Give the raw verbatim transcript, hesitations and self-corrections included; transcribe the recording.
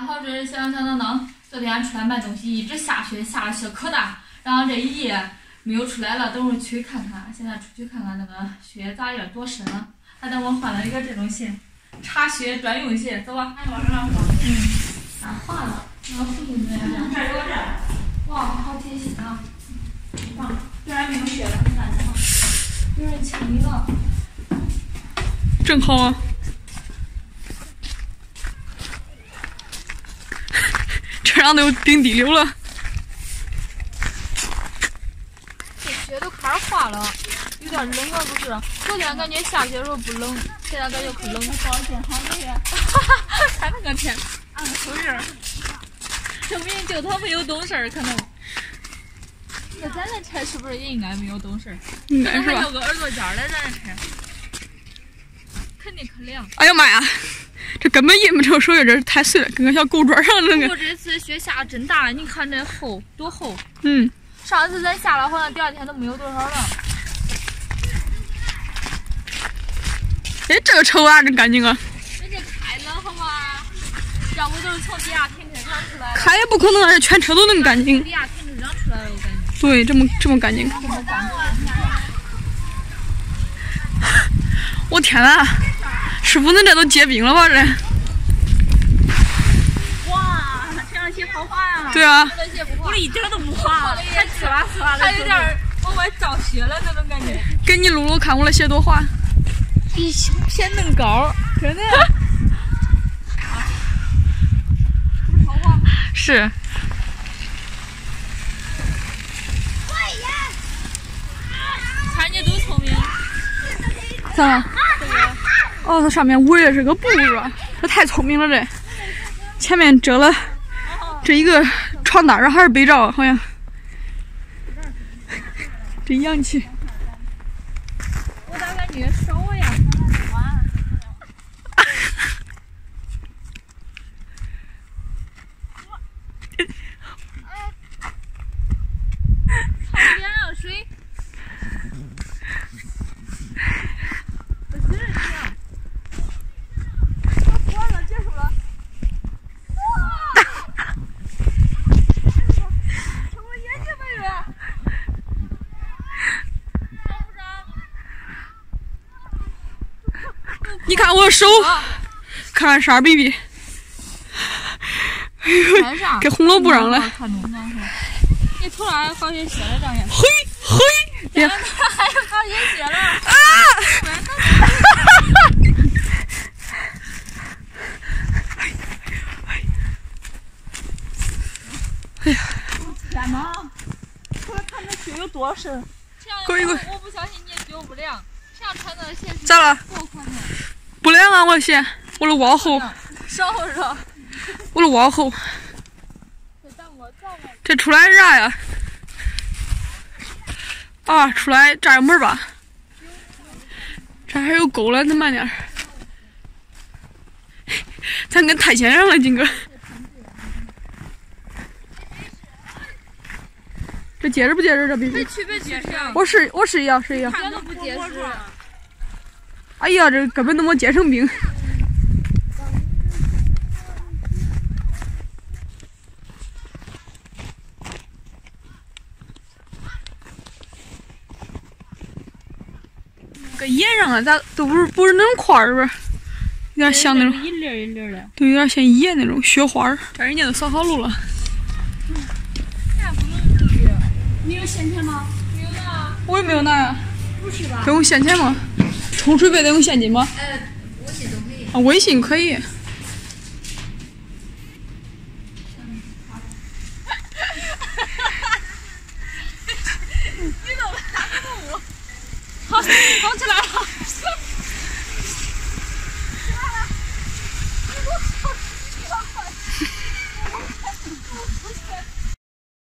然后这是响响当当，昨天出来买东西，一直下雪，下的雪可大，然后这一夜没有出来了，等会儿去看看。现在出去看看那个雪咋样，多深了。还等我换了一个这种鞋，插雪专用鞋，走吧。 往上滑。 嗯，啊，化了，那个护臀的呀。 这儿有这儿。 哇，好贴心啊！ 棒，这还没有雪了，很干净。 有人请你了。 正好啊。车上都顶地溜了。 这雪都开始化了，有点冷了，不是？昨天感觉下雪的时候不冷，现在感觉可冷。 保险好这个。 看那个天，按个手印儿，证明就他没有懂事儿，可能。那咱那车是不是也应该没有懂事儿？ 应该是吧。 还有个耳朵尖儿的咱那车，肯定可凉。 哎呀妈呀！这根本印不成手印，这太碎了，跟个小狗爪上那个。 不过这次雪下真大，你看这厚多厚。 嗯。 上次咱下了，好像第二天都没有多少了。 哎，这个车啊，真干净啊！ 人家开了好吗？要不都是从地下停车场出来的。 开也不可能啊，这全车都能干净。 地下停车场出来了，我感觉。 对，这么这么干净。 这么干净。 我天哪！师傅，恁这都结冰了吧？这。 哇，这样鞋好滑呀！ 对啊。 我一点都不滑，还呲啦呲啦的。 还有点往外照雪了那种感觉。 给你露露看我的鞋多滑。 比偏嫩高，真的。是不是超滑？ 是。 看你多聪明。 咋？哦，它上面围的是个布是吧？这太聪明了这。前面遮了这一个床单，然后还是被罩，好像。真洋气。 我咋感觉少呀？操脸啊水！我接着听。我完了，结束了。哇！什么眼睛没有？ 你看我手，看看啥 B B， 跟红萝卜上了。 你突然高血血了，张姐。 嘿嘿， 呀，还有高血血了啊！ 哎呀！ 天哪！我看这雪有多深。 过一过。 我不相信你脚不凉，这样穿的鞋咋了？不凉啊，我的鞋，我的袜厚。 少热。 我的袜厚。这出来啥呀？啊，出来这儿有门吧？这还有沟了，咱慢点。咱跟太先生了，金哥。这结实不结实？这必须。 别去别结实。 我试我试一下，试一下。 一点都不结实。 哎呀，这根本都没结成冰。跟盐上啊，咋都不是不是那种块儿，是不是？有点像那种一粒一粒的， 对，有点像盐那种雪花儿。这人家都扫好路了。 你有现钱吗？ 没有拿。 我也没有拿呀。 不是吧？ 给我现钱吗？冲水杯得用现金吗？ 呃，微信都可以。 啊，微信可以。 你都拿不我。好，好起来。